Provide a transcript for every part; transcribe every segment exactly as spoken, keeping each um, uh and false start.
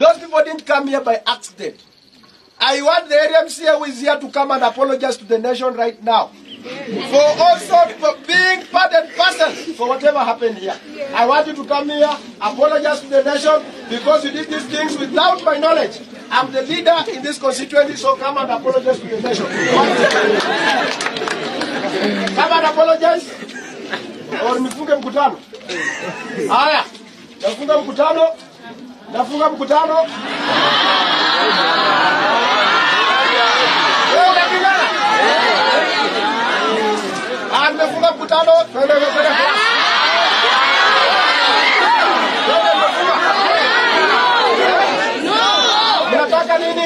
Those people didn't come here by accident. I want the area M C A who is here to come and apologize to the nation right now. For also for being part and parcel for whatever happened here. I want you to come here, apologize to the nation because you did these things without my knowledge. I'm the leader in this constituency, so come and apologize to the nation. Come and apologize. Or nifunge mkutano. Haya, nafunga mkutano. Nafunga mkutano. Wewe unapigana? Ah, nimefunga mkutano. Twende twende class. Twende nimefunga. No. Unataka nini?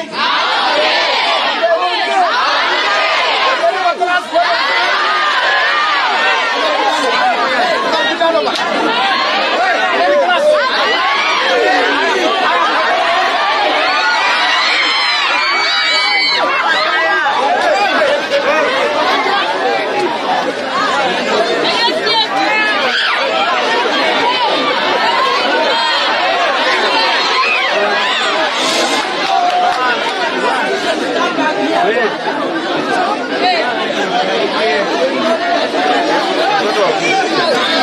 Hey!